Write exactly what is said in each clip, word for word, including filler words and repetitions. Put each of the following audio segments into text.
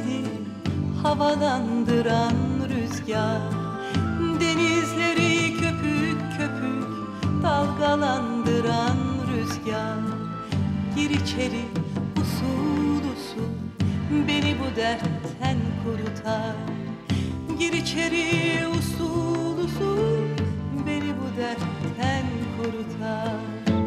perdesini havalandıran rüzgar, denizleri köpük köpük dalgalandıran rüzgar. Gir içeri usul usul, beni bu dertten kurutar. Gir içeri usul usul, beni bu dertten kurutar.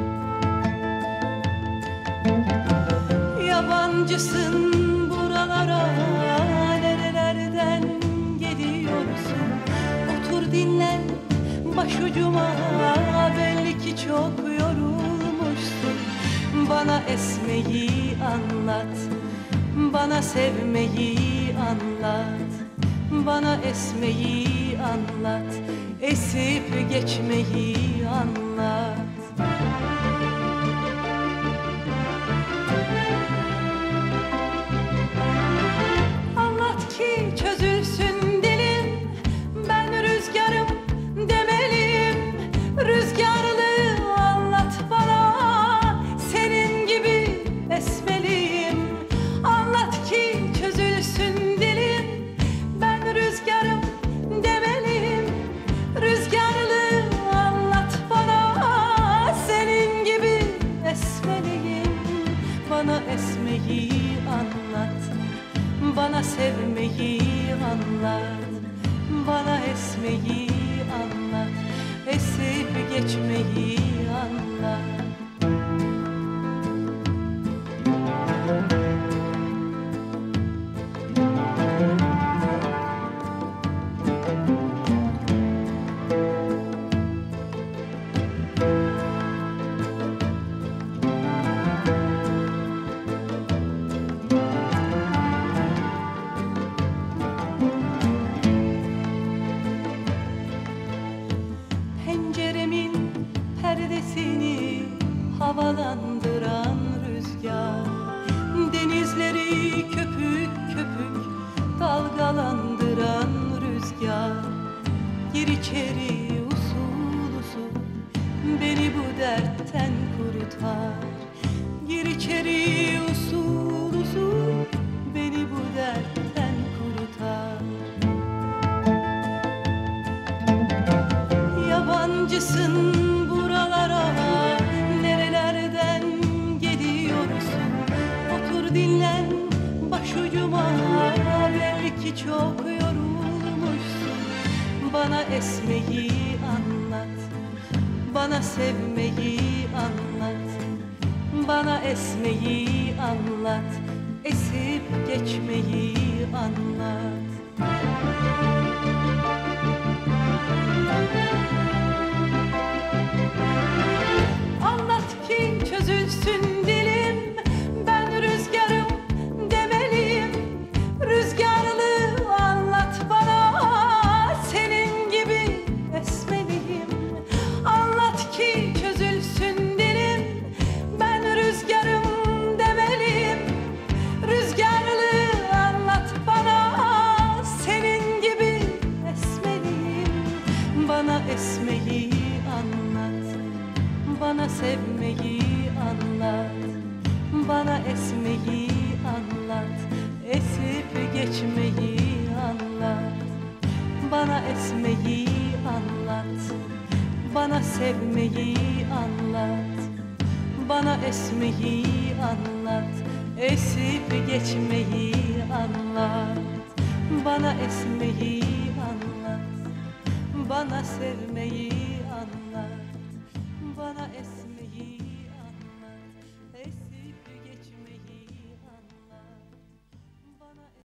Yabancısın buralara, nerelerden geliyorsun? Otur dinlen başucuma, belli ki çok yorulmuşsun. Bana esmeyi anlat, bana sevmeyi anlat. Bana esmeyi anlat, esip geçmeyi anlat. Anlat ki çözülsün dilim, ben rüzgarım demeliyim. Rüzgarlı anlat bana, senin gibi esmeliyim. Anlat ki çözülsün dilim, ben rüzgarım demeliyim. Rüzgarlı anlat bana, senin gibi esmeliyim. Bana esmeyi anlat, bana sevmeyi anlat. Bana esmeyi anlat, esip geçmeyi anlat. Penceremin perdesini havalandıran rüzgar, denizleri köpük köpük dalgalandıran rüzgar. Gir içeri usul usul, beni bu dertten kurutar. Gir içeri usul usul, beni bu dertten kurutar. Yabancısın buralara, nerelerden geliyorsun? Otur dinlen başucuma, belli ki çok yorulmuşsun. Bana esmeyi anlat, bana sevmeyi anlat. Bana esmeyi anlat, esip geçmeyi anlat. Anlat ki çözülsün dilim, ben rüzgarım demeliyim. Rüzgarlı anlat bana, senin gibi esmeliyim. Anlat ki çözülsün dilim, ben rüzgarım demeliyim. Rüzgarlı anlat bana, senin gibi esmeliyim. Bana esmeyi anlat, bana sevmeyi anlat. Bana esmeyi anlat, esip geçmeyi anlat. Bana esmeyi anlat, bana sevmeyi anlat. Bana esmeyi anlat, esip geçmeyi anlat. Bana esmeyi anlat, bana sevmeyi anlat. Bana esmeyi